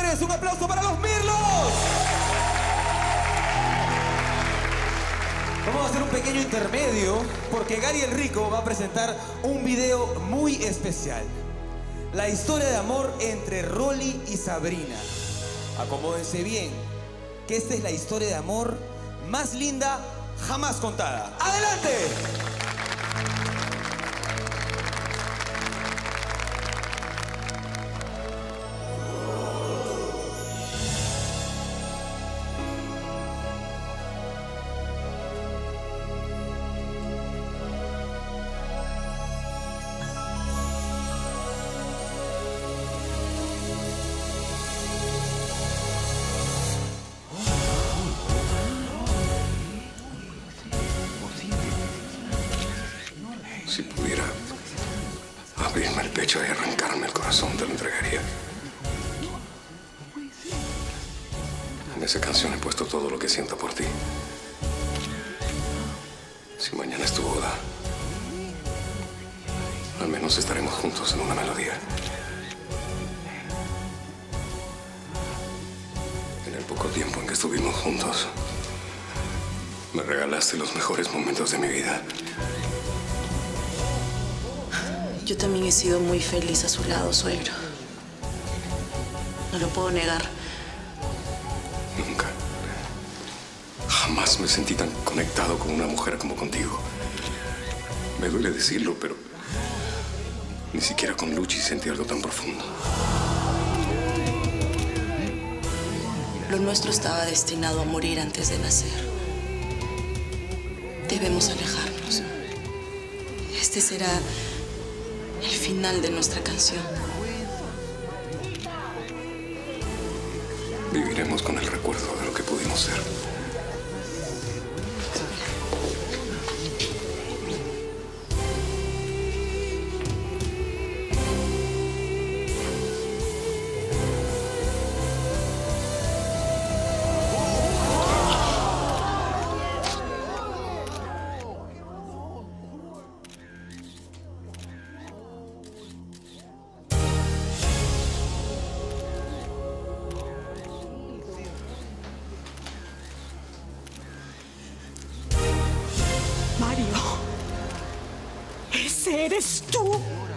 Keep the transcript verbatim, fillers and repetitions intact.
señores, un aplauso para los Mirlos. Vamos a hacer un pequeño intermedio porque Gary el Rico va a presentar un video muy especial. La historia de amor entre Rolly y Sabrina. Acomódense bien, que esta es la historia de amor más linda jamás contada. ¡Adelante! Si pudiera abrirme el pecho y arrancarme el corazón, te lo entregaría. En esa canción he puesto todo lo que siento por ti. Si mañana es tu boda, al menos estaremos juntos en una melodía. En el poco tiempo en que estuvimos juntos, me regalaste los mejores momentos de mi vida. Yo también he sido muy feliz a su lado, suegro. No lo puedo negar. Nunca. Jamás me sentí tan conectado con una mujer como contigo. Me duele decirlo, pero ni siquiera con Luchi sentí algo tan profundo. Lo nuestro estaba destinado a morir antes de nacer. Debemos alejarnos. Este será el final de nuestra canción. Viviremos con el recuerdo de lo que pudimos ser. Mario, ¿ese eres tú?